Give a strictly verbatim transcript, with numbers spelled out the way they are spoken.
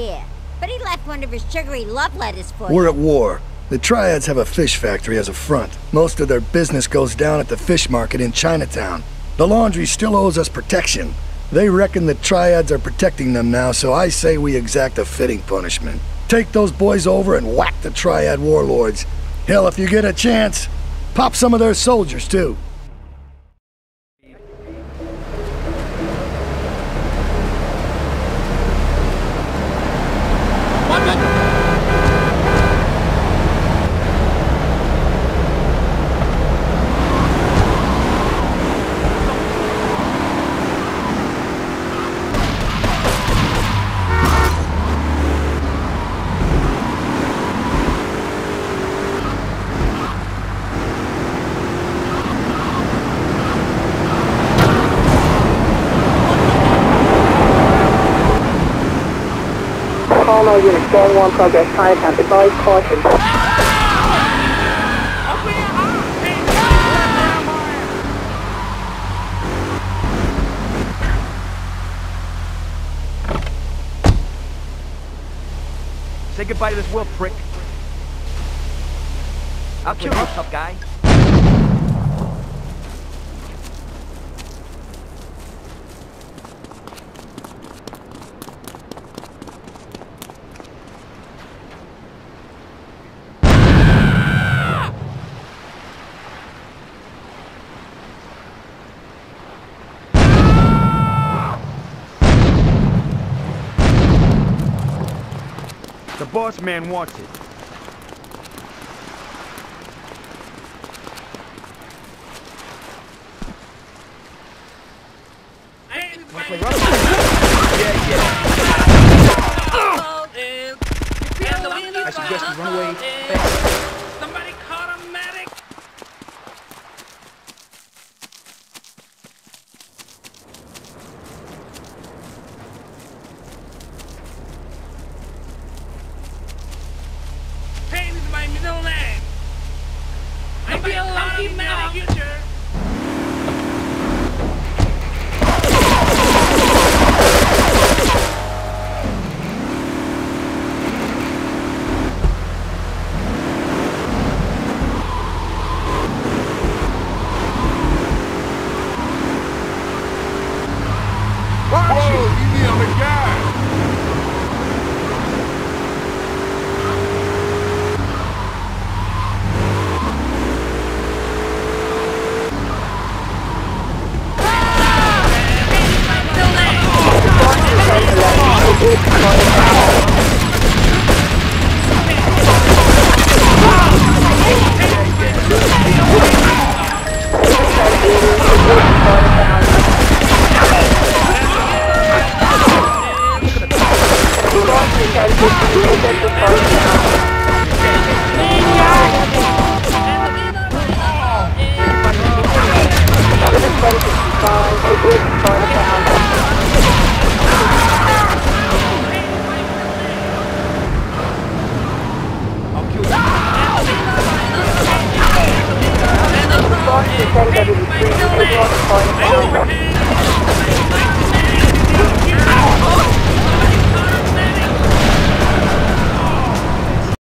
here. But he left one of his sugary love letters for you. We're at war. The Triads have a fish factory as a front. Most of their business goes down at the fish market in Chinatown. The Laundry still owes us protection. They reckon the Triads are protecting them now, so I say we exact a fitting punishment. Take those boys over and whack the Triad warlords. Hell, if you get a chance, pop some of their soldiers, too. All units, Storm one progress, Chinatown, advise caution. Say goodbye to this world, prick. I'll kill you, tough guy. The boss man wants it. Hey, run away. Yeah, yeah. I suggest you run away fast. Somebody call a medic. Pain is my middle name. I feel lucky now. Future. Hey,